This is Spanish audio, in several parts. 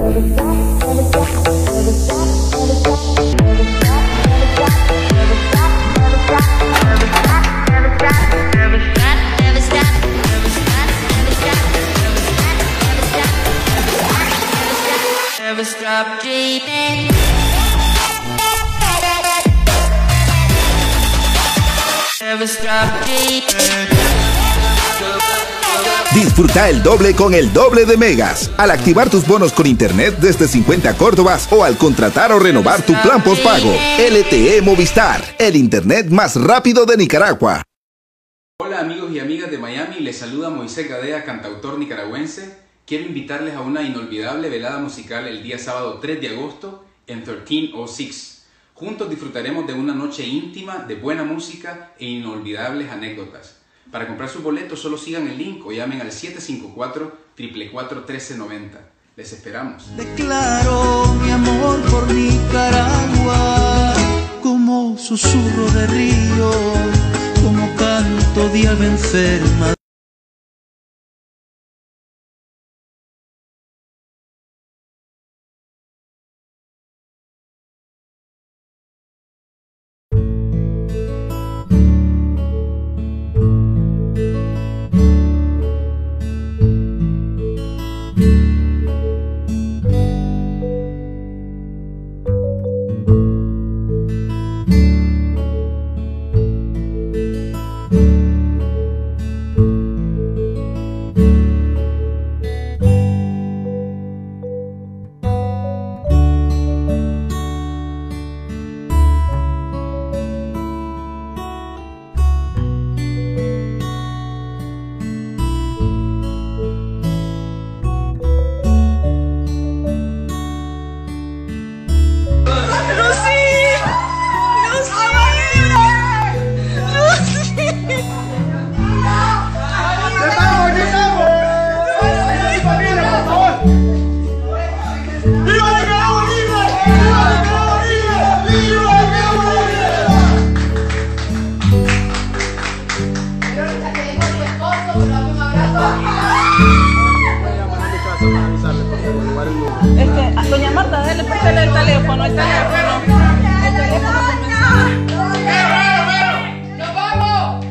Disfruta el doble con el doble de megas al activar tus bonos con internet desde 50 Córdobas o al contratar o renovar tu plan postpago. LTE Movistar, el internet más rápido de Nicaragua. Hola amigos y amigas de Miami, les saluda Moisés Gadea, cantautor nicaragüense. Quiero invitarles a una inolvidable velada musical el día sábado 3 de agosto en 1306. Juntos disfrutaremos de una noche íntima, de buena música e inolvidables anécdotas. Para comprar sus boletos solo sigan el link o llamen al 754-444-1390. Les esperamos. Declaro mi amor por Nicaragua como susurro de río, como canto de ave enferma. Doña Marta, déle pues el teléfono, el teléfono por mensaje. ¡Nos vamos!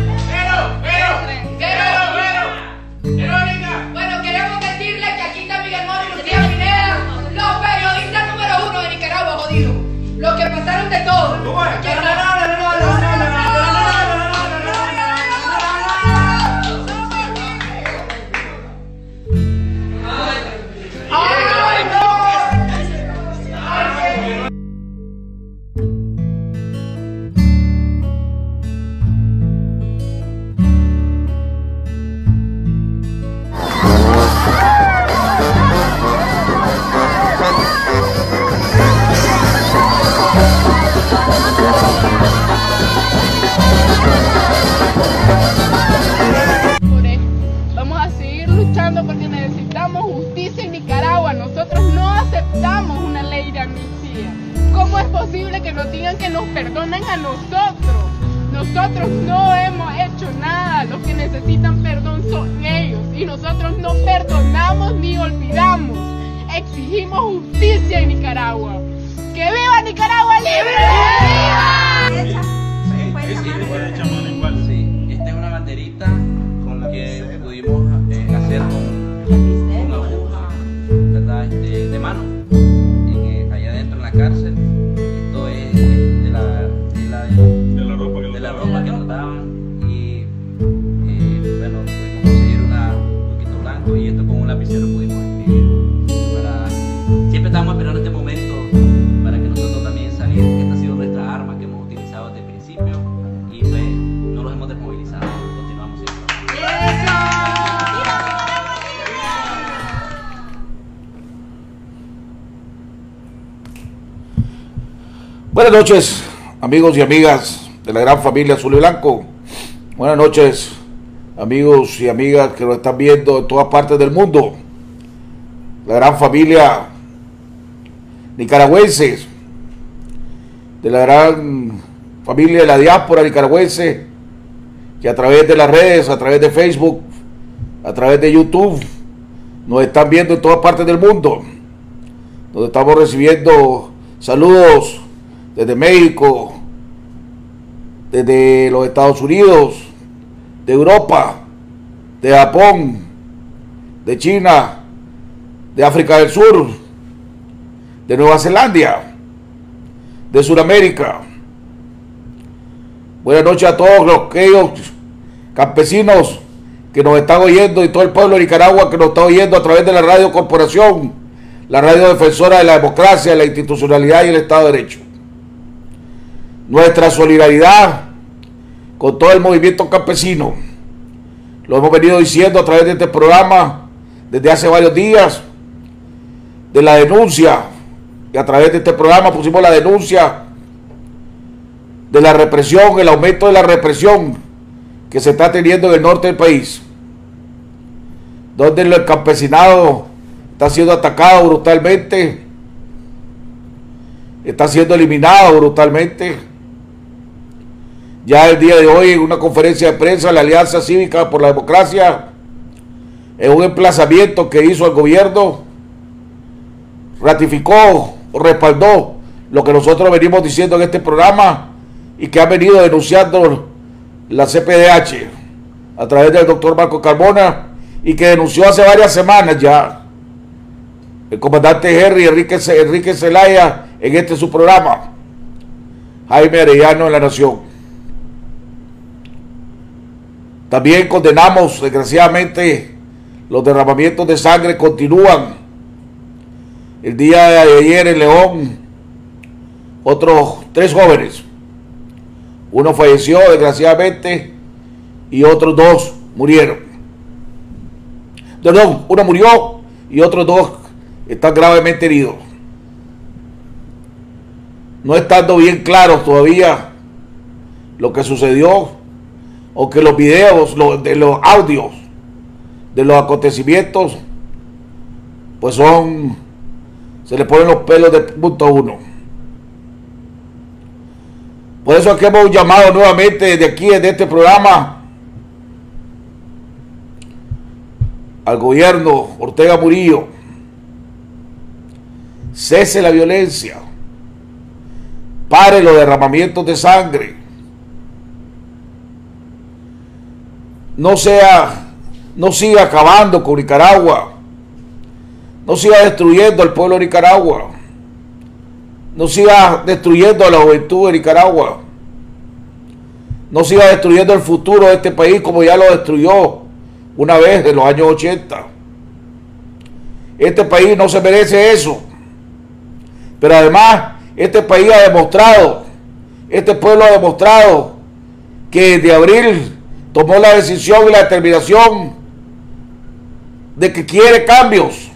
Verónica. Bueno, queremos decirle que aquí está Miguel Moro y Lucía Pineda, los periodistas número 1 de Nicaragua, jodido. Los que pasaron de todo. Vamos a seguir luchando porque necesitamos justicia en Nicaragua. Nosotros no aceptamos una ley de amnistía. ¿Cómo es posible que nos digan que nos perdonen a nosotros? Nosotros no hemos hecho nada. Los que necesitan perdón son ellos. Y nosotros no perdonamos ni olvidamos. Exigimos justicia en Nicaragua. ¡Que viva Nicaragua libre! ¡Viva! Sí, esta es una banderita con la que pudimos hacer con aguja, ¿verdad? De mano, allá adentro en la cárcel. Esto es de la ropa que nos daban y bueno, pudimos conseguir un poquito blanco y esto con un lapicero pudimos escribir. Siempre estamos esperando este momento para que nosotros también salir. Esta ha sido nuestra arma que hemos utilizado desde el principio y pues no los hemos desmovilizado, continuamos siempre. Buenas noches, amigos y amigas de la gran familia Azul y Blanco. Buenas noches, amigos y amigas que nos están viendo en todas partes del mundo. La gran familia nicaragüense, de la gran familia de la diáspora nicaragüense, que a través de las redes, a través de Facebook, a través de YouTube, nos están viendo en todas partes del mundo. donde estamos recibiendo saludos desde México, desde los Estados Unidos, de Europa, de Japón, de China, de África del Sur, de Nueva Zelanda, de Sudamérica. Buenas noches a todos aquellos campesinos que nos están oyendo y todo el pueblo de Nicaragua que nos está oyendo a través de la Radio Corporación, la radio defensora de la democracia, la institucionalidad y el Estado de Derecho. Nuestra solidaridad con todo el movimiento campesino. Lo hemos venido diciendo a través de este programa desde hace varios días, de la denuncia, y a través de este programa pusimos la denuncia de la represión, el aumento de la represión que se está teniendo en el norte del país, donde el campesinado está siendo atacado brutalmente, está siendo eliminado brutalmente. Ya el día de hoy, en una conferencia de prensa, la Alianza Cívica por la Democracia, en un emplazamiento que hizo el gobierno, ratificó o respaldó lo que nosotros venimos diciendo en este programa y que ha venido denunciando la CPDH a través del doctor Marco Carmona, y que denunció hace varias semanas ya el comandante Enrique Zelaya en su programa, Jaime Arellano en La Nación. También condenamos, desgraciadamente, los derramamientos de sangre continúan. El día de ayer en León, otros 3 jóvenes, uno falleció desgraciadamente y otros 2 murieron. Perdón, uno murió y otros 2 están gravemente heridos. No estando bien claro todavía lo que sucedió, o que los videos, de los audios de los acontecimientos, pues se le ponen los pelos de punto a uno. Por eso aquí hemos llamado nuevamente desde aquí, desde este programa, al gobierno Ortega Murillo: cese la violencia, pare los derramamientos de sangre, no siga acabando con Nicaragua, no siga destruyendo al pueblo de Nicaragua, no siga destruyendo a la juventud de Nicaragua, no siga destruyendo el futuro de este país como ya lo destruyó una vez en los años 80. Este país no se merece eso. Pero además, este país ha demostrado, este pueblo ha demostrado que desde abril tomó la decisión y la determinación de que quiere cambios.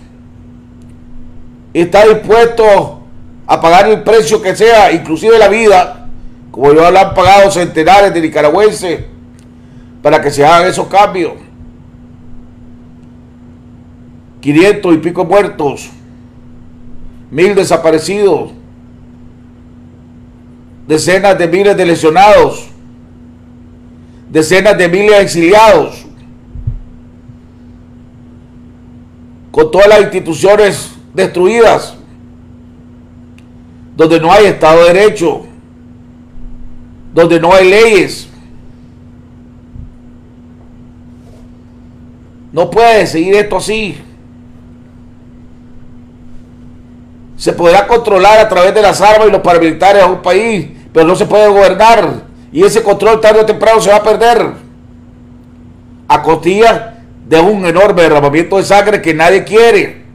Está dispuesto a pagar el precio que sea, inclusive la vida, como ya lo han pagado centenares de nicaragüenses, para que se hagan esos cambios. 500 y pico muertos, 1000 desaparecidos, decenas de miles de lesionados, decenas de miles de exiliados, con todas las instituciones destruidas, donde no hay Estado de Derecho, donde no hay leyes. No puede seguir esto así. Se podrá controlar a través de las armas y los paramilitares a un país, pero no se puede gobernar. Y ese control tarde o temprano se va a perder a costilla de un enorme derramamiento de sangre que nadie quiere.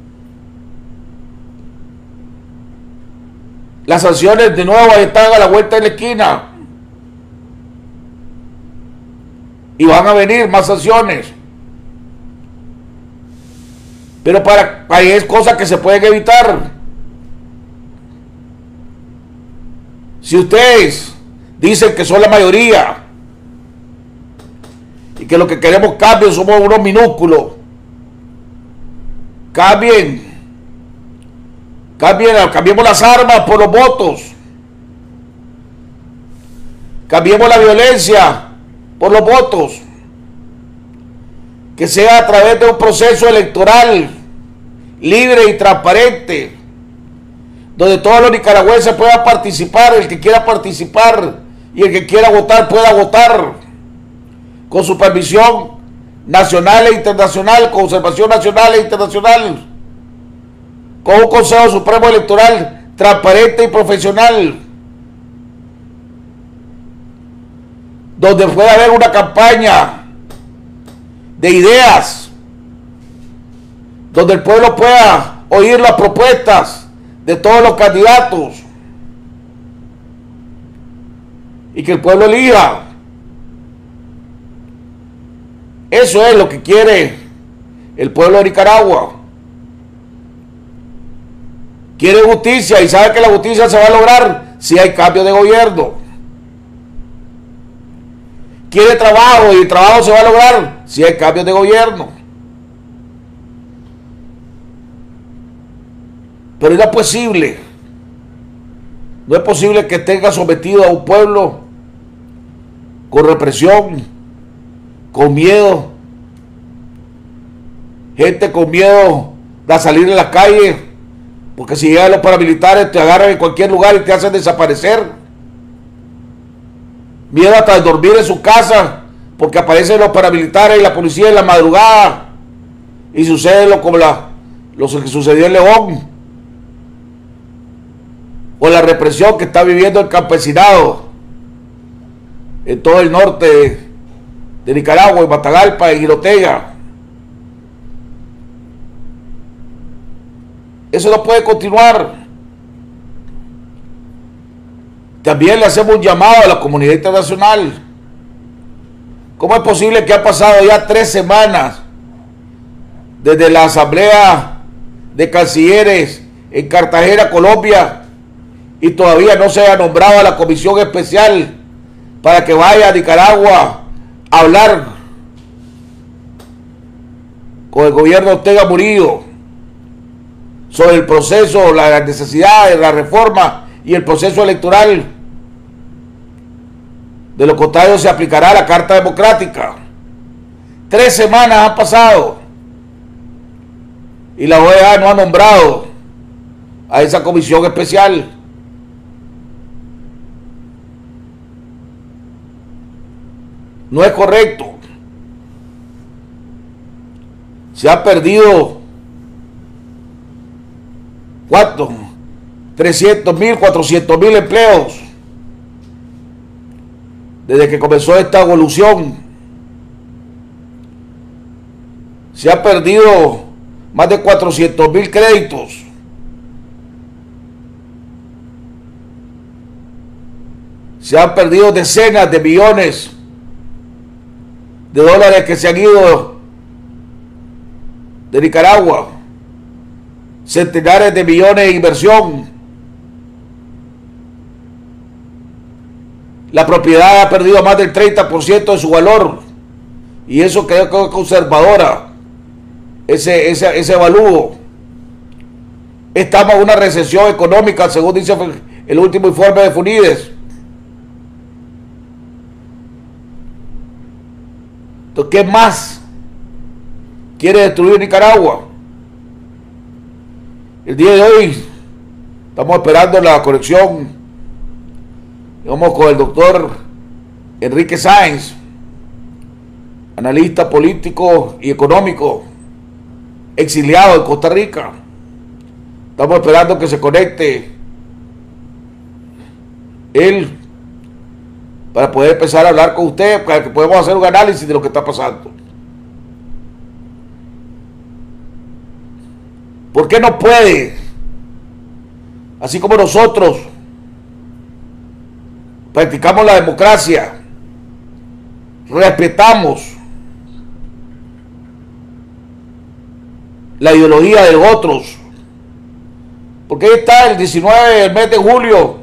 Las sanciones de nuevo están a la vuelta de la esquina. Y van a venir más sanciones. Pero hay cosas que se pueden evitar. Si ustedes dicen que son la mayoría y que lo que queremos cambios somos unos minúsculos, cambiemos las armas por los votos, cambiemos la violencia por los votos, que sea a través de un proceso electoral libre y transparente, donde todos los nicaragüenses puedan participar, el que quiera participar y el que quiera votar pueda votar, con supervisión nacional e internacional, con observación nacional e internacional, con un Consejo Supremo Electoral transparente y profesional, donde pueda haber una campaña de ideas, donde el pueblo pueda oír las propuestas de todos los candidatos y que el pueblo elija. Eso es lo que quiere el pueblo de Nicaragua. Quiere justicia y sabe que la justicia se va a lograr si hay cambio de gobierno. Quiere trabajo y el trabajo se va a lograr si hay cambio de gobierno. Pero no es posible. No es posible que tenga sometido a un pueblo con represión, con miedo, gente con miedo de salir a las calles, porque si llegan los paramilitares te agarran en cualquier lugar y te hacen desaparecer. Miedo hasta de dormir en su casa, porque aparecen los paramilitares y la policía en la madrugada y sucede lo que sucedió en León, o la represión que está viviendo el campesinado en todo el norte de Nicaragua, en Matagalpa, en Girotega. Eso no puede continuar. También le hacemos un llamado a la comunidad internacional. ¿Cómo es posible que ha pasado ya 3 semanas desde la Asamblea de Cancilleres en Cartagena, Colombia, y todavía no se haya nombrado a la comisión especial para que vaya a Nicaragua a hablar con el gobierno de Ortega Murillo sobre el proceso, la necesidad de la reforma y el proceso electoral? De lo contrario se aplicará la Carta Democrática. 3 semanas han pasado y la OEA no ha nombrado a esa comisión especial. No es correcto. Se han perdido ¿cuánto? 300.000, 400.000 empleos desde que comenzó esta evolución. Se han perdido más de 400.000 créditos. Se han perdido decenas de millones de dólares que se han ido de Nicaragua. Centenares de millones de inversión. La propiedad ha perdido más del 30% de su valor. Y eso creo que es conservadora. Ese evalúo. Estamos en una recesión económica, según dice el último informe de FUNIDES. Entonces, ¿qué más quiere destruir Nicaragua? El día de hoy estamos esperando la conexión. Vamos con el doctor Enrique Sáenz, analista político y económico, exiliado en Costa Rica. Estamos esperando que se conecte él para poder empezar a hablar con usted, para que podamos hacer un análisis de lo que está pasando. ¿Por qué no puede? Así como nosotros practicamos la democracia, respetamos la ideología de los otros, porque ahí está el 19 del mes de julio,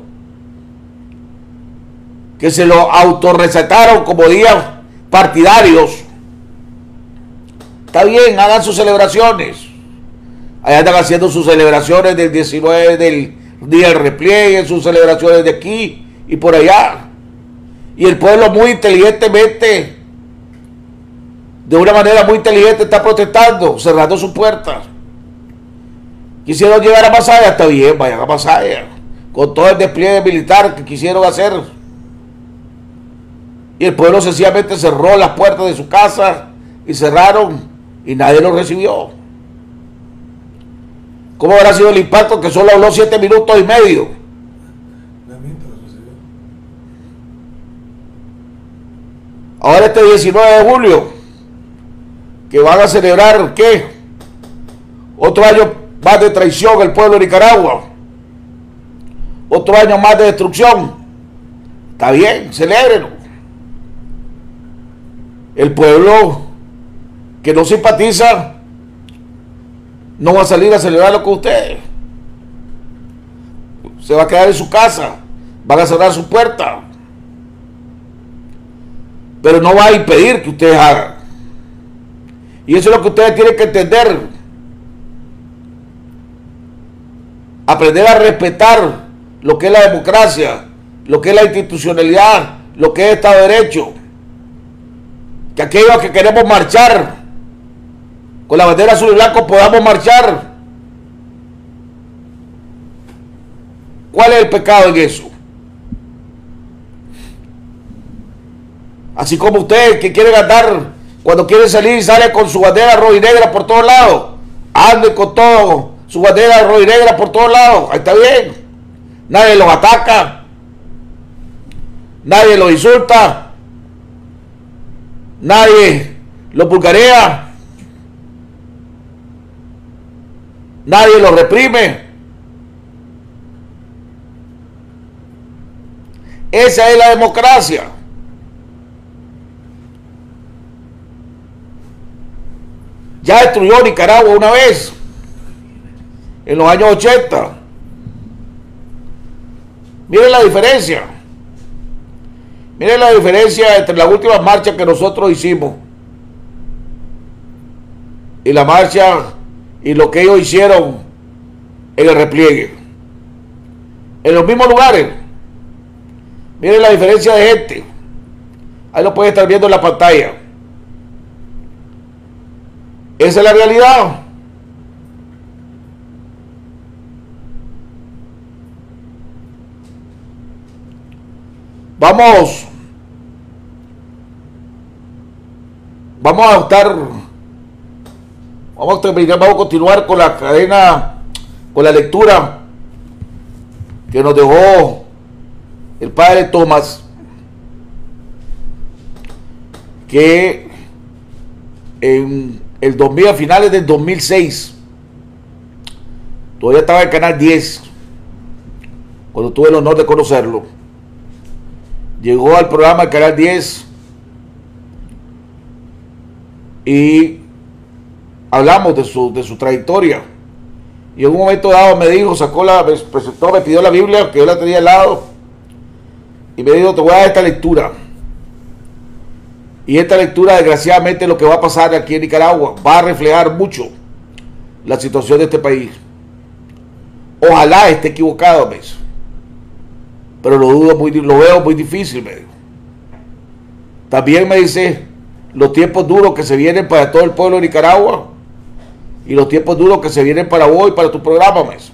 que se lo autorrecetaron como días partidarios. Está bien, hagan sus celebraciones. Allá andan haciendo sus celebraciones del 19 del día del repliegue, sus celebraciones de aquí y por allá. Y el pueblo muy inteligentemente, de una manera muy inteligente, está protestando, cerrando sus puertas. Quisieron llegar a Masaya, está bien, vayan a Masaya, con todo el despliegue militar que quisieron hacer. Y el pueblo sencillamente cerró las puertas de su casa y cerraron y nadie lo recibió. ¿Cómo habrá sido el impacto que solo habló 7 minutos y medio? Ahora este 19 de julio, que van a celebrar, ¿qué? Otro año más de traición al pueblo de Nicaragua. Otro año más de destrucción. Está bien, celébrenlo. El pueblo que no simpatiza no va a salir a celebrarlo con ustedes. Se va a quedar en su casa. Van a cerrar su puerta. Pero no va a impedir que ustedes hagan. Y eso es lo que ustedes tienen que entender. Aprender a respetar lo que es la democracia, lo que es la institucionalidad, lo que es Estado de Derecho. Que aquellos que queremos marchar con la bandera azul y blanco podamos marchar. ¿Cuál es el pecado en eso? Así como ustedes que quieren andar, cuando quieren salir, salen con su bandera roja y negra por todos lados. Anden con todo, su bandera roja y negra por todos lados. Ahí está bien. Nadie los ataca. Nadie los insulta. Nadie los vulgarea. Nadie los reprime. Esa es la democracia. Ya destruyó Nicaragua una vez, en los años 80. Miren la diferencia. Miren la diferencia entre la última marcha que nosotros hicimos y la marcha y lo que ellos hicieron en el repliegue. En los mismos lugares. Miren la diferencia de gente. Ahí lo pueden estar viendo en la pantalla. Esa es la realidad. Vamos a terminar, vamos a continuar con la cadena, con la lectura que nos dejó el padre Tomás, que en el 2000, a finales del 2006, todavía estaba en el canal 10, cuando tuve el honor de conocerlo. Llegó al programa del canal 10 y hablamos de su trayectoria. Y en un momento dado me dijo, me pidió la Biblia, que yo la tenía al lado, y me dijo, te voy a dar esta lectura. Y esta lectura, desgraciadamente, lo que va a pasar aquí en Nicaragua va a reflejar mucho la situación de este país. Ojalá esté equivocado, ¿ves? Pero lo veo muy difícil, me dijo. También me dice los tiempos duros que se vienen para todo el pueblo de Nicaragua y los tiempos duros que se vienen para vos y para tu programa, ¿ves?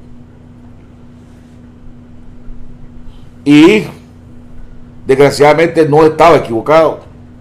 Y desgraciadamente no estaba equivocado.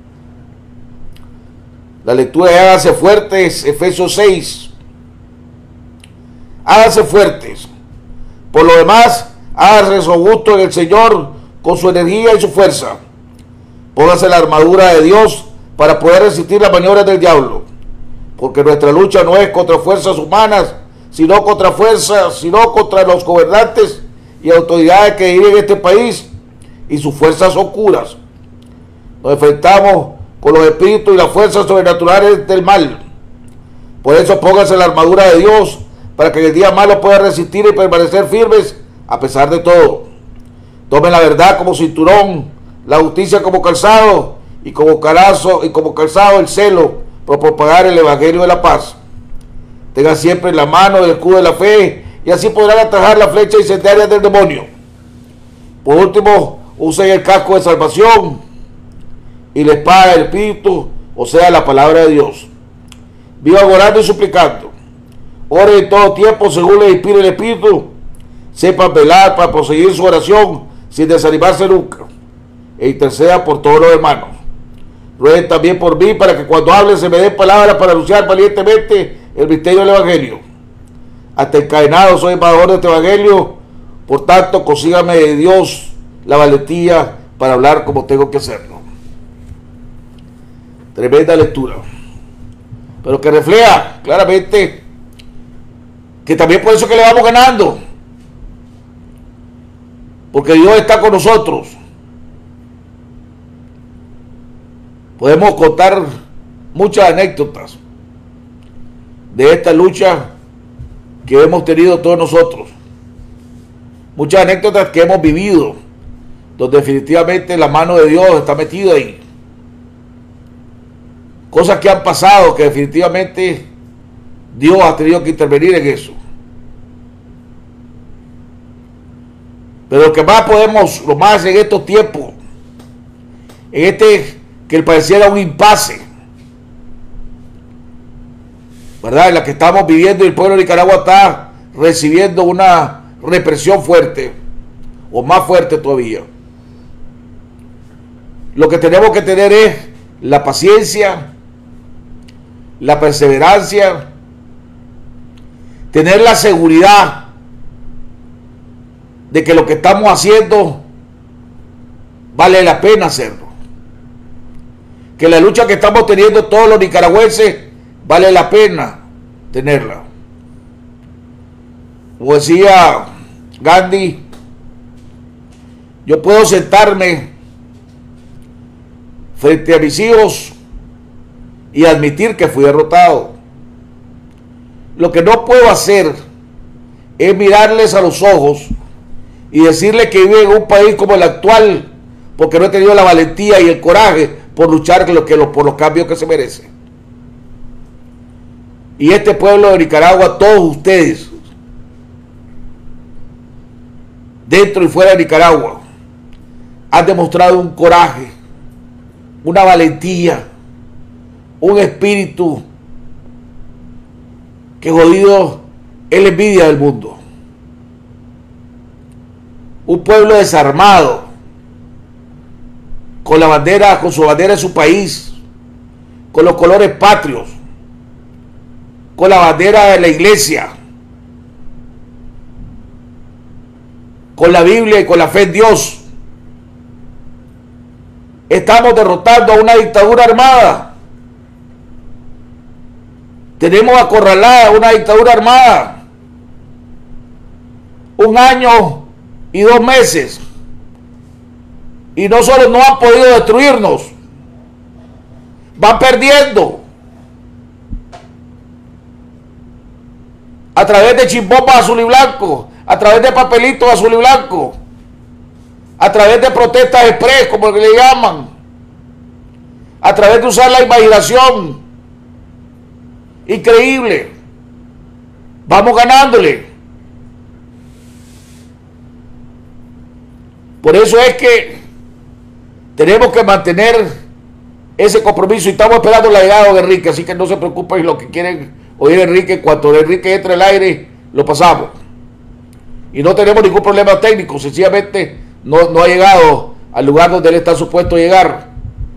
La lectura de háganse fuertes, Efesios 6. Háganse fuertes. Por lo demás, háganse robusto en el Señor con su energía y su fuerza. Pónganse la armadura de Dios para poder resistir las maniobras del diablo. Porque nuestra lucha no es contra fuerzas humanas, sino contra los gobernantes y autoridades que dirigen este país y sus fuerzas oscuras. Nos enfrentamos con los espíritus y las fuerzas sobrenaturales del mal. Por eso pónganse la armadura de Dios para que en el día malo puedan resistir y permanecer firmes a pesar de todo. Tomen la verdad como cinturón, la justicia como calzado y como calzado el celo por propagar el evangelio de la paz. Tengan siempre en la mano el escudo de la fe y así podrán atajar la flecha incendiaria del demonio. Por último, usen el casco de salvación y la espada del Espíritu, o sea, la palabra de Dios. Vivan orando y suplicando. Ore en todo tiempo según le inspire el Espíritu. Sepan velar para proseguir su oración sin desanimarse nunca. E interceda por todos los hermanos. Rueguen también por mí para que cuando hable se me den palabras para anunciar valientemente el misterio del Evangelio. Hasta encadenado soy embajador de este Evangelio. Por tanto, consígame de Dios la valentía para hablar como tengo que hacerlo. Tremenda lectura, pero que refleja claramente que también por eso que le vamos ganando, porque Dios está con nosotros. Podemos contar muchas anécdotas de esta lucha que hemos tenido todos nosotros, muchas anécdotas que hemos vivido, donde definitivamente la mano de Dios está metida ahí. Cosas que han pasado que definitivamente Dios ha tenido que intervenir en eso. Pero lo que más podemos, lo más en estos tiempos, en que pareciera un impasse, ¿verdad?, en la que estamos viviendo, y el pueblo de Nicaragua está recibiendo una represión fuerte, o más fuerte todavía. Lo que tenemos que tener es la paciencia, la perseverancia, tener la seguridad de que lo que estamos haciendo vale la pena hacerlo, que la lucha que estamos teniendo todos los nicaragüenses vale la pena tenerla. Como decía Gandhi, yo puedo sentarme frente a mis hijos y admitir que fui derrotado. Lo que no puedo hacer es mirarles a los ojos y decirles que vivo en un país como el actual porque no he tenido la valentía y el coraje por luchar por los cambios que se merecen. Y este pueblo de Nicaragua, todos ustedes, dentro y fuera de Nicaragua, han demostrado un coraje, una valentía, un espíritu que jodido es la envidia del mundo. Un pueblo desarmado, con la bandera, con su bandera de su país, con los colores patrios, con la bandera de la iglesia, con la Biblia y con la fe en Dios. Estamos derrotando a una dictadura armada. Tenemos acorralada una dictadura armada. 1 año y 2 meses. Y no solo no han podido destruirnos, van perdiendo. A través de chimbombas azul y blanco, a través de papelitos azul y blanco, a través de protestas express, como le llaman, a través de usar la imaginación. Increíble. Vamos ganándole. Por eso es que tenemos que mantener ese compromiso y estamos esperando la llegada de Enrique, así que no se preocupen lo que quieren oír Enrique. Cuando Enrique entre al aire, lo pasamos. Y no tenemos ningún problema técnico, sencillamente no ha llegado al lugar donde él está supuesto llegar.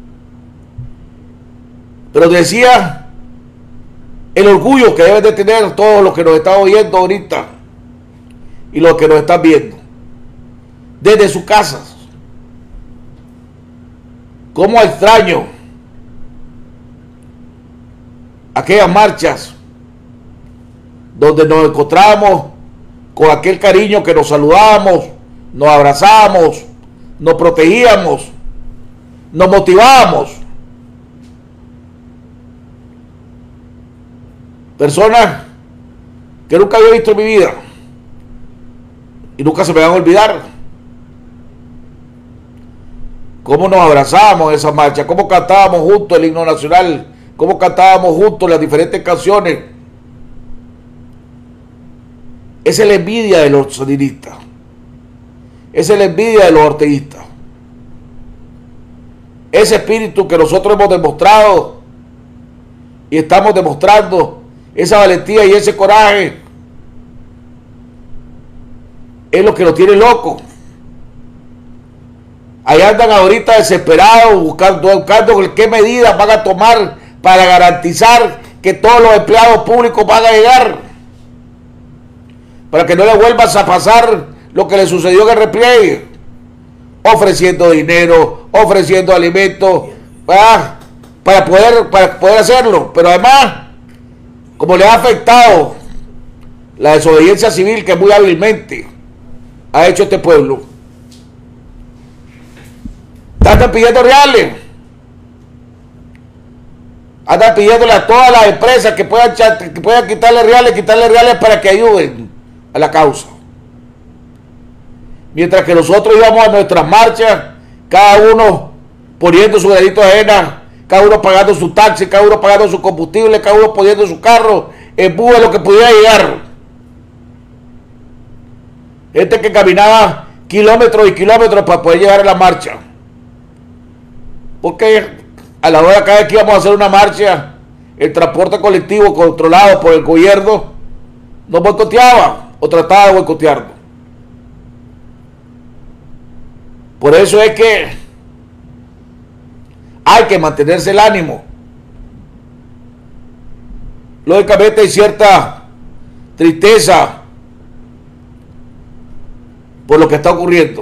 Pero decía el orgullo que deben de tener todos los que nos están oyendo ahorita y los que nos están viendo desde sus casas. Cómo extraño aquellas marchas donde nos encontramos con aquel cariño, que nos saludábamos, nos abrazábamos, nos protegíamos, nos motivábamos. Personas que nunca había visto en mi vida y nunca se me van a olvidar. Cómo nos abrazábamos en esa marcha, cómo cantábamos juntos el himno nacional, cómo cantábamos juntos las diferentes canciones. Esa es la envidia de los sandinistas. Esa es la envidia de los orteguistas. Ese espíritu que nosotros hemos demostrado y estamos demostrando esa valentía y ese coraje es lo que lo tiene loco. Ahí andan ahorita desesperados buscando qué medidas van a tomar para garantizar que todos los empleados públicos van a llegar, para que no le vuelvas a pasar lo que le sucedió en el repliegue, ofreciendo dinero, ofreciendo alimentos, para poder hacerlo. Pero además, como le ha afectado la desobediencia civil que muy hábilmente ha hecho este pueblo, andan pidiendo reales, andan pidiéndole a todas las empresas que puedan quitarle reales para que ayuden a la causa. Mientras que nosotros íbamos a nuestras marchas, cada uno poniendo su granito de arena, cada uno pagando su taxi, cada uno pagando su combustible, cada uno poniendo su carro en bus de lo que pudiera llegar. Gente que caminaba kilómetros y kilómetros para poder llegar a la marcha. Porque a la hora cada vez que íbamos a hacer una marcha, el transporte colectivo controlado por el gobierno nos boicoteaba o trataba de boicotearnos. Por eso es que hay que mantenerse el ánimo. Lógicamente hay cierta tristeza por lo que está ocurriendo.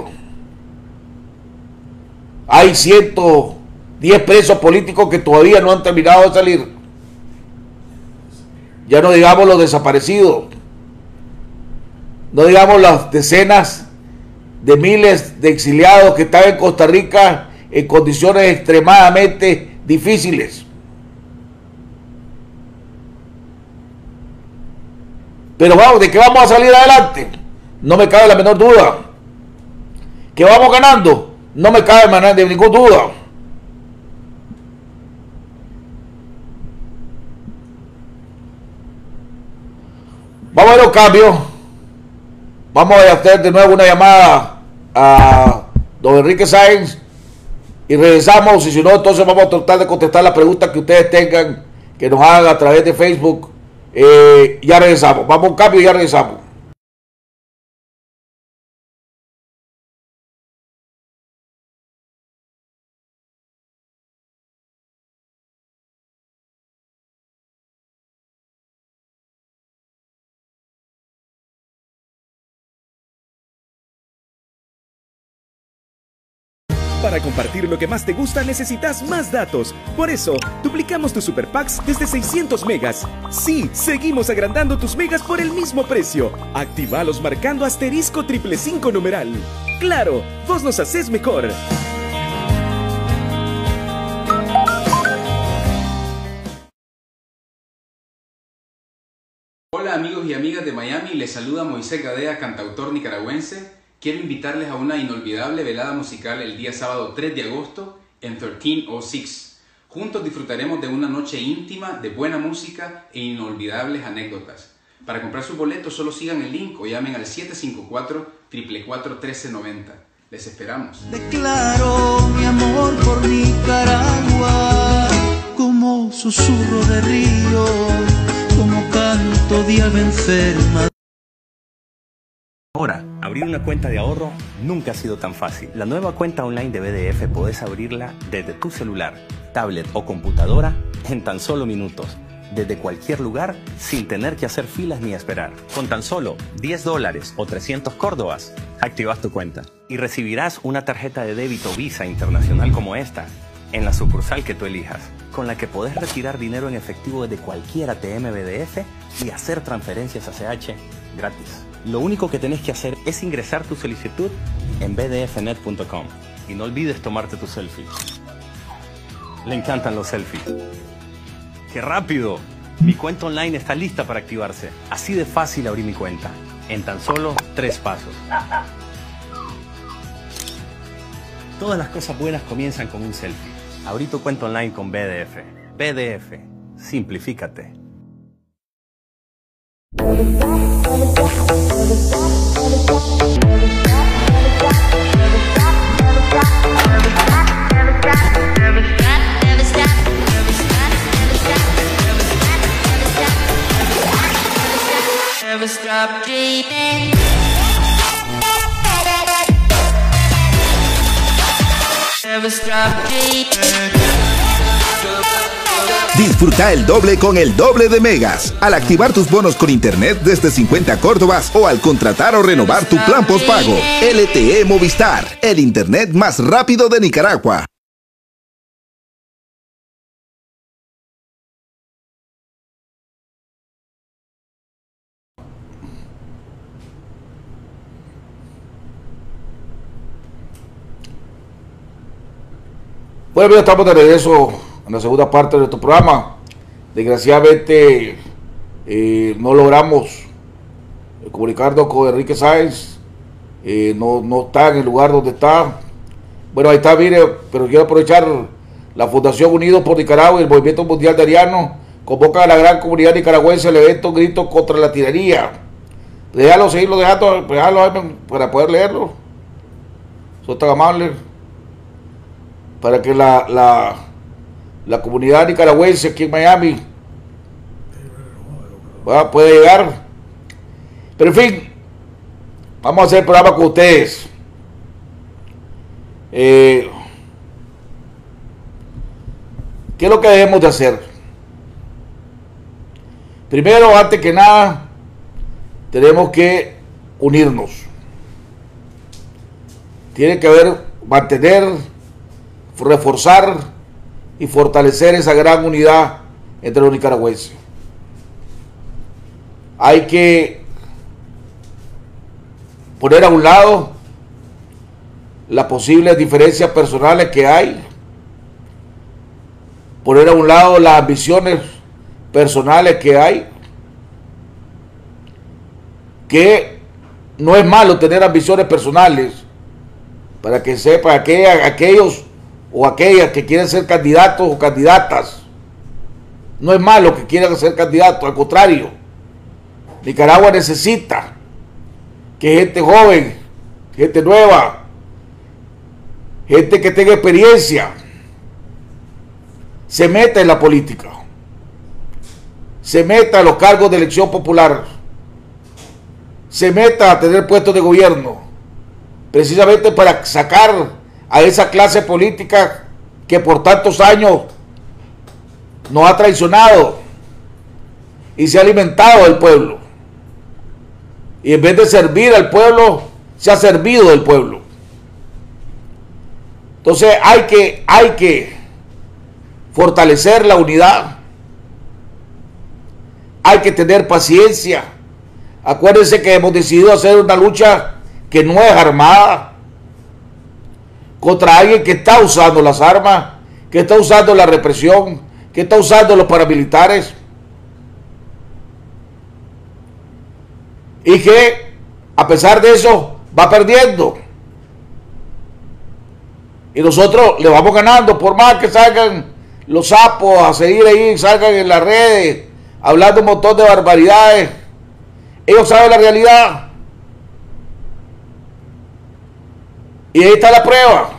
Hay 110 presos políticos que todavía no han terminado de salir. Ya no digamos los desaparecidos, no digamos las decenas de miles de exiliados que están en Costa Rica en condiciones extremadamente difíciles. Pero vamos, ¿de qué vamos a salir adelante? No me cabe la menor duda. ¿Que vamos ganando? No me cabe de ninguna duda. Vamos a ver los cambios. Vamos a hacer de nuevo una llamada a don Enrique Sáenz y regresamos. Y si no, entonces vamos a tratar de contestar las preguntas que ustedes tengan, que nos hagan a través de Facebook. Ya regresamos. Vamos a un cambio y ya regresamos. Para compartir lo que más te gusta necesitas más datos. Por eso, duplicamos tus super packs desde 600 megas. Sí, seguimos agrandando tus megas por el mismo precio. Actívalos marcando asterisco 555 numeral. ¡Claro! Vos nos haces mejor. Hola amigos y amigas de Miami, les saluda Moisés Gadea, cantautor nicaragüense. Quiero invitarles a una inolvidable velada musical el día sábado 3 de agosto en 1306. Juntos disfrutaremos de una noche íntima, de buena música e inolvidables anécdotas. Para comprar sus boletos solo sigan el link o llamen al 754-444-1390. Les esperamos. Declaro mi amor por Nicaragua como susurro de río, como canto de ave enferma. Ahora, abrir una cuenta de ahorro nunca ha sido tan fácil. La nueva cuenta online de BDF podés abrirla desde tu celular, tablet o computadora en tan solo minutos, desde cualquier lugar sin tener que hacer filas ni esperar. Con tan solo $10 o 300 córdobas, activas tu cuenta y recibirás una tarjeta de débito Visa Internacional como esta en la sucursal que tú elijas, con la que podés retirar dinero en efectivo desde cualquier ATM BDF y hacer transferencias ACH gratis. Lo único que tenés que hacer es ingresar tu solicitud en bdfnet.com y no olvides tomarte tu selfie. Le encantan los selfies. ¡Qué rápido! Mi cuenta online está lista para activarse. Así de fácil abrí mi cuenta, en tan solo 3 pasos. Todas las cosas buenas comienzan con un selfie. Abrí tu cuenta online con BDF. BDF, simplifícate. Disfruta el doble con el doble de megas al activar tus bonos con internet desde 50 córdobas o al contratar o renovar tu plan postpago. LTE Movistar, el internet más rápido de Nicaragua. Bueno, bien, estamos de regreso en la segunda parte de nuestro programa. Desgraciadamente no logramos comunicarnos con Enrique Sáenz. No está en el lugar donde está. Bueno, ahí está, mire, pero quiero aprovechar la Fundación Unidos por Nicaragua y el Movimiento Mundial de Ariano convoca a la gran comunidad nicaragüense al evento Grito contra la Tiranía. Déjalo seguirlo dejando, déjalo para poder leerlo. Son tan amables. Para que la comunidad nicaragüense aquí en Miami pueda llegar. Pero en fin, vamos a hacer el programa con ustedes. ¿Qué es lo que debemos de hacer? Primero, antes que nada, tenemos que unirnos. Tiene que haber, mantener, reforzar y fortalecer esa gran unidad entre los nicaragüenses. Hay que poner a un lado las posibles diferencias personales que hay, poner a un lado las ambiciones personales que hay, que no es malo tener ambiciones personales, para que sepa aquellos o aquellas que quieren ser candidatos o candidatas. No es malo que quieran ser candidatos, al contrario. Nicaragua necesita que gente joven, gente nueva, gente que tenga experiencia, se meta en la política, se meta a los cargos de elección popular, se meta a tener puestos de gobierno, precisamente para sacar a esa clase política que por tantos años nos ha traicionado y se ha alimentado del pueblo, y en vez de servir al pueblo se ha servido del pueblo. Entonces hay que fortalecer la unidad, hay que tener paciencia. Acuérdense que hemos decidido hacer una lucha que no es armada, contra alguien que está usando las armas, que está usando la represión, que está usando los paramilitares, y que a pesar de eso va perdiendo, y nosotros le vamos ganando. Por más que salgan los sapos a seguir ahí, salgan en las redes hablando un montón de barbaridades, ellos saben la realidad. Y ahí está la prueba.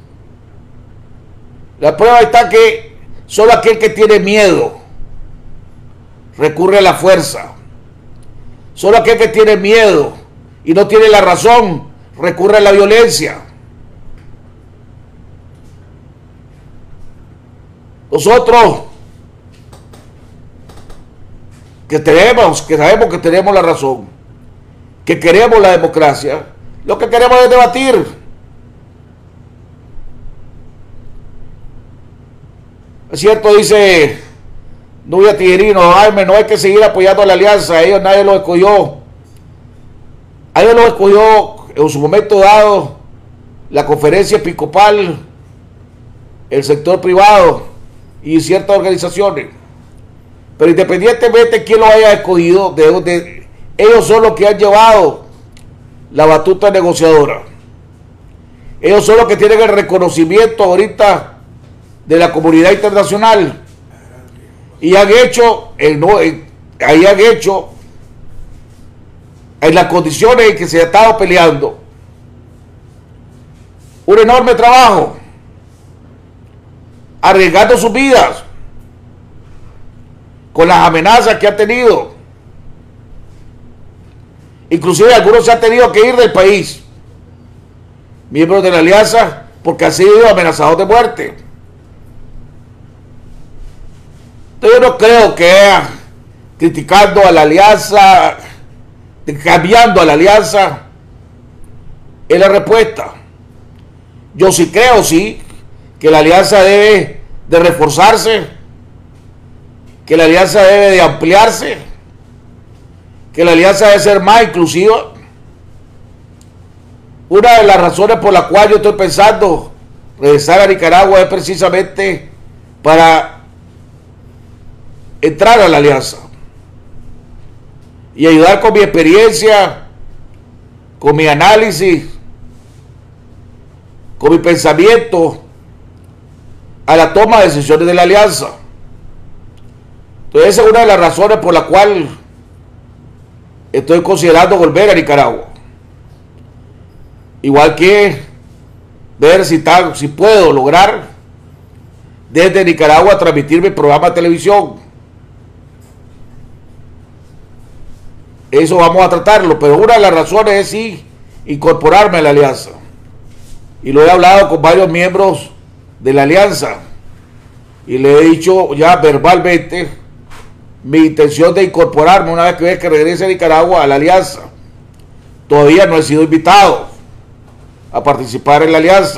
La prueba está que solo aquel que tiene miedo recurre a la fuerza. Solo aquel que tiene miedo y no tiene la razón recurre a la violencia. Nosotros que sabemos que tenemos la razón, que queremos la democracia, lo que queremos es debatir. Es cierto, dice Nubia Tijerino, Jaime, no hay que seguir apoyando a la alianza, ellos nadie los escogió. A ellos los escogió en su momento dado la conferencia episcopal, el sector privado y ciertas organizaciones. Pero independientemente de quién los haya escogido, ellos son los que han llevado la batuta negociadora. Ellos son los que tienen el reconocimiento ahorita de la comunidad internacional, y han hecho en las condiciones en que se ha estado peleando un enorme trabajo, arriesgando sus vidas con las amenazas que han tenido. Inclusive algunos se han tenido que ir del país, miembros de la alianza, porque han sido amenazados de muerte. Entonces yo no creo que criticando a la alianza, cambiando a la alianza, es la respuesta. Yo sí creo, sí, que la alianza debe de reforzarse, que la alianza debe de ampliarse, que la alianza debe ser más inclusiva. Una de las razones por la cual yo estoy pensando regresar a Nicaragua es precisamente para entrar a la alianza y ayudar con mi experiencia, con mi análisis, con mi pensamiento a la toma de decisiones de la alianza. Entonces esa es una de las razones por la cual estoy considerando volver a Nicaragua. Igual que ver si puedo lograr desde Nicaragua transmitir mi programa de televisión. Eso vamos a tratarlo, pero una de las razones es sí incorporarme a la alianza. Y lo he hablado con varios miembros de la alianza y le he dicho ya verbalmente mi intención de incorporarme una vez que regrese a Nicaragua a la alianza. Todavía no he sido invitado a participar en la alianza.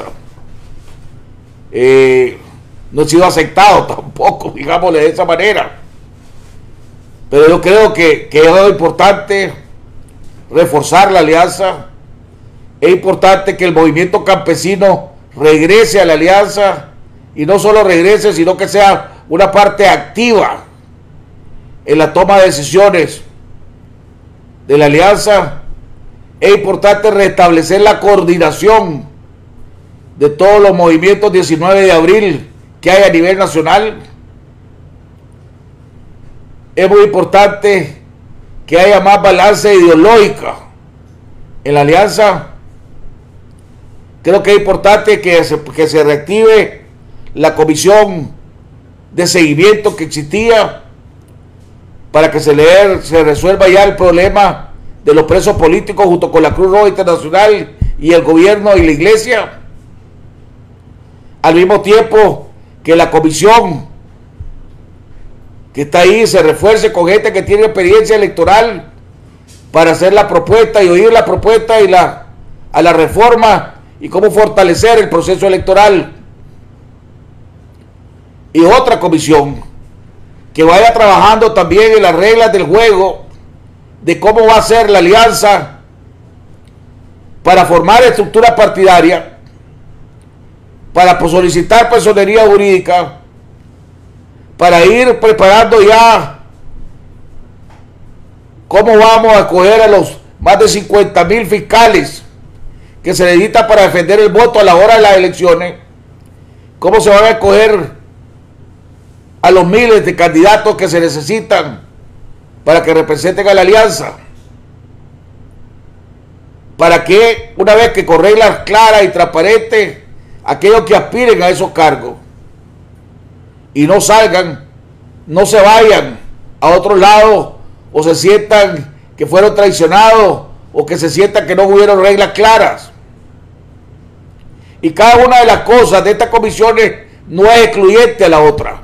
No he sido aceptado tampoco, digámosle de esa manera. Pero yo creo que es importante reforzar la alianza. Es importante que el movimiento campesino regrese a la alianza, y no solo regrese, sino que sea una parte activa en la toma de decisiones de la alianza. Es importante restablecer la coordinación de todos los movimientos 19 de abril que hay a nivel nacional. Es muy importante que haya más balance ideológica en la alianza. Creo que es importante que se reactive la comisión de seguimiento que existía para que se resuelva ya el problema de los presos políticos junto con la Cruz Roja Internacional y el gobierno y la iglesia. Al mismo tiempo que la comisión que está ahí se refuerce con gente que tiene experiencia electoral para hacer la propuesta y oír la propuesta y a la reforma y cómo fortalecer el proceso electoral. Y otra comisión que vaya trabajando también en las reglas del juego de cómo va a ser la alianza para formar estructura partidaria, para solicitar personería jurídica, para ir preparando ya cómo vamos a escoger a los más de 50,000 fiscales que se necesitan para defender el voto a la hora de las elecciones, cómo se van a escoger a los miles de candidatos que se necesitan para que representen a la alianza, para que una vez que con reglas claras y transparentes aquellos que aspiren a esos cargos y no salgan, no se vayan a otro lado o se sientan que fueron traicionados o que se sientan que no hubieron reglas claras. Y cada una de las cosas de estas comisiones no es excluyente a la otra.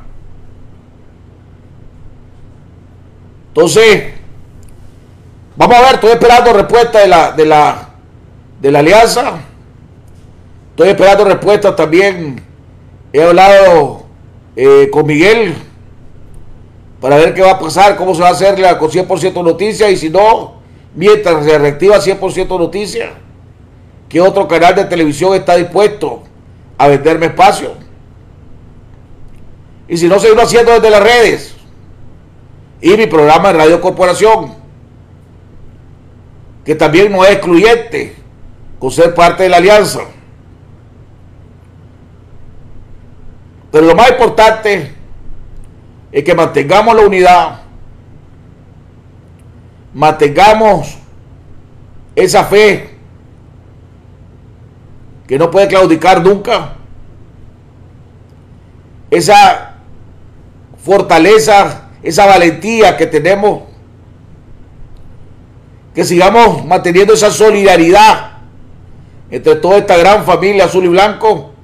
Entonces, vamos a ver, estoy esperando respuesta de la alianza. Estoy esperando respuestas también. He hablado con Miguel para ver qué va a pasar, cómo se va a hacer con 100% noticias, y si no, mientras se reactiva 100% noticias, ¿qué otro canal de televisión está dispuesto a venderme espacio? Y si no, seguirlo haciendo desde las redes y mi programa de Radio Corporación, que también no es excluyente con ser parte de la alianza. Pero lo más importante es que mantengamos la unidad, mantengamos esa fe que no puede claudicar nunca, esa fortaleza, esa valentía que tenemos, que sigamos manteniendo esa solidaridad entre toda esta gran familia azul y blanco,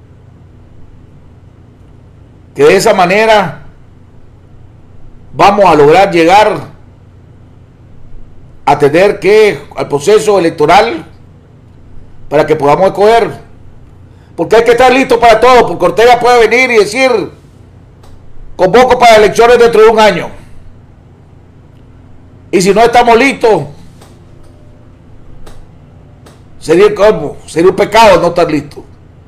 que de esa manera vamos a lograr llegar a tener que al proceso electoral para que podamos escoger, porque hay que estar listo para todo, porque Ortega puede venir y decir convoco para elecciones dentro de un año, y si no estamos listos sería un pecado no estar listos.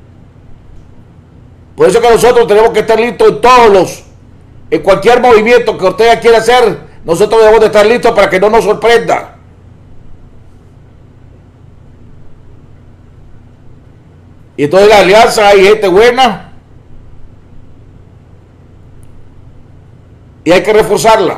Por eso que nosotros tenemos que estar listos en cualquier movimiento que Ortega quiera hacer. Nosotros debemos de estar listos para que no nos sorprenda. Y entonces en la alianza hay gente buena y hay que reforzarla.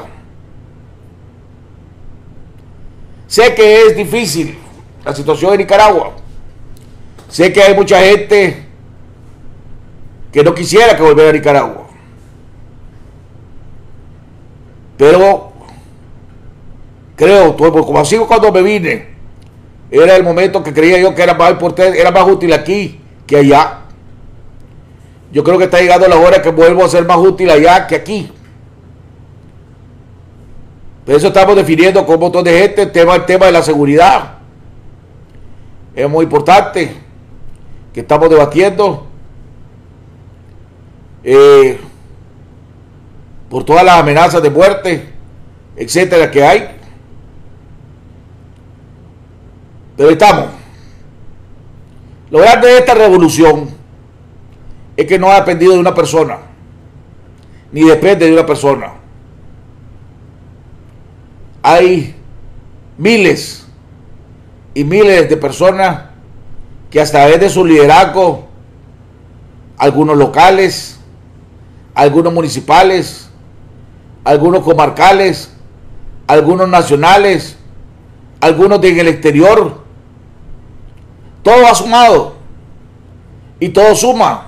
Sé que es difícil la situación en Nicaragua. Sé que hay mucha gente que no quisiera que volviera a Nicaragua. Pero creo, como así cuando me vine, era el momento que creía yo que era más importante, era más útil aquí que allá. Yo creo que está llegando la hora que vuelvo a ser más útil allá que aquí. Por eso estamos definiendo con un montón de gente el tema de la seguridad. Es muy importante que estamos debatiendo por todas las amenazas de muerte, etcétera, que hay. Pero estamos. Lo grande de esta revolución es que no ha dependido de una persona, ni depende de una persona. Hay miles y miles de personas que a través de su liderazgo, algunos locales, algunos municipales, algunos comarcales, algunos nacionales, algunos en el exterior, todo ha sumado y todo suma.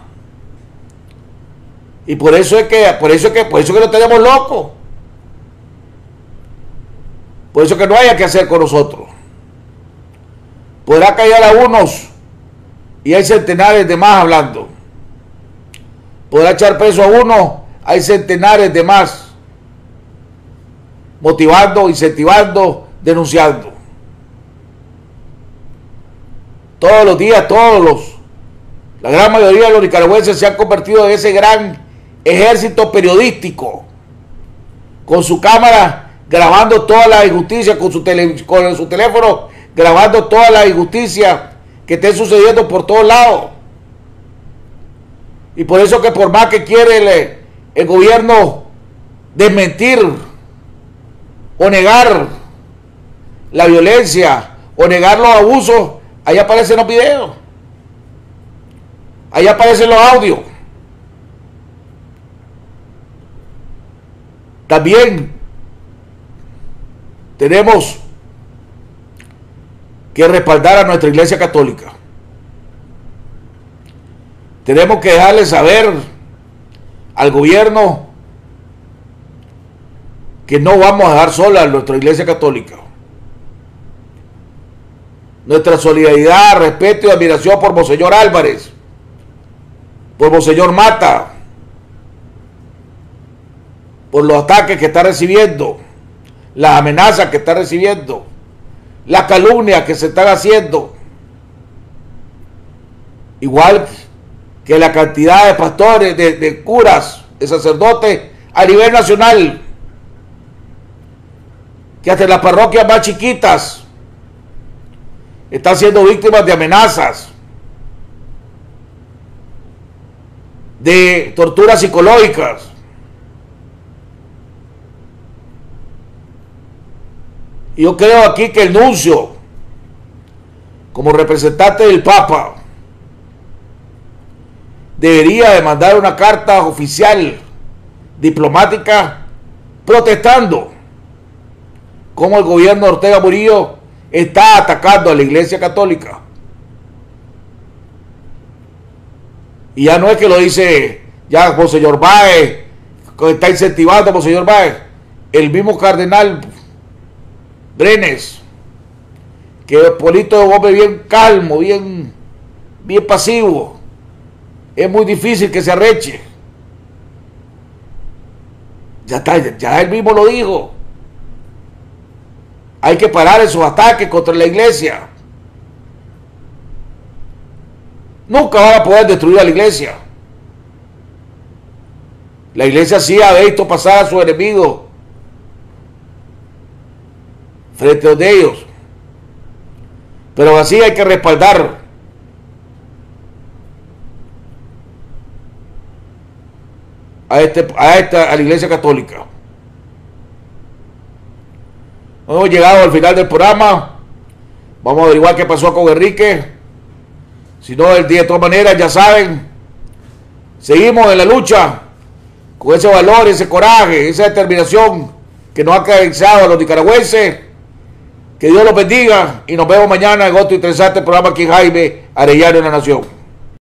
Y por eso es que lo tenemos loco. Por eso que no haya que hacer con nosotros. Podrá callar a unos y hay centenares de más hablando. Podrá echar preso a uno, hay centenares de más motivando, incentivando, denunciando. Todos los días, la gran mayoría de los nicaragüenses se han convertido en ese gran ejército periodístico, con su cámara grabando toda la injusticia, con su teléfono grabando toda la injusticia que esté sucediendo por todos lados. Y por eso que por más que quiere el gobierno desmentir o negar la violencia o negar los abusos, ahí aparecen los videos, ahí aparecen los audios. También tenemos que respaldar a nuestra Iglesia Católica. Tenemos que dejarle saber al gobierno que no vamos a dejar sola a nuestra Iglesia Católica. Nuestra solidaridad, respeto y admiración por Monseñor Álvarez, por Monseñor Mata, por los ataques que está recibiendo, las amenazas que está recibiendo, las calumnias que se están haciendo, igual que la cantidad de pastores, de curas, de sacerdotes a nivel nacional, que hasta en las parroquias más chiquitas están siendo víctimas de amenazas, de torturas psicológicas. Y yo creo aquí que el nuncio, como representante del Papa, debería de mandar una carta oficial, diplomática, protestando cómo el gobierno de Ortega Murillo está atacando a la Iglesia Católica. Y ya no es que lo dice ya Monseñor Báez, que está incentivando a Monseñor Báez, el mismo cardenal Brenes, que es político, un hombre bien calmo, bien pasivo. Es muy difícil que se arreche. Ya está, ya él mismo lo dijo. Hay que parar esos ataques contra la iglesia. Nunca van a poder destruir a la iglesia. La iglesia sí ha visto pasar a sus enemigos frente a ellos. Pero así hay que respaldar a la iglesia católica. Hemos llegado al final del programa. Vamos a averiguar qué pasó con Enrique. Si no, el día de todas maneras, ya saben, seguimos en la lucha con ese valor, ese coraje, esa determinación que nos ha caracterizado a los nicaragüenses. Que Dios los bendiga y nos vemos mañana en otro interesante programa aquí en Jaime Arellano en la Nación.